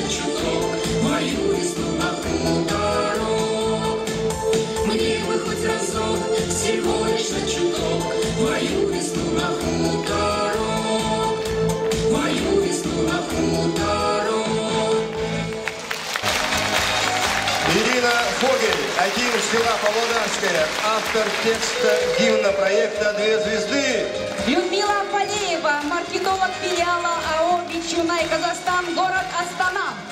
чуток мою весну на хуторок. Мне бы хоть разок, всего лишь на чуток мою весну на хуторок, мою весну на хуторок. Ирина Фогель, Аким села Павлодарская, автор текста гимна проекта «Две звезды». Людмила Фалеева, маркетолог филиала АО «Ветчина и Казахстан», город Астана.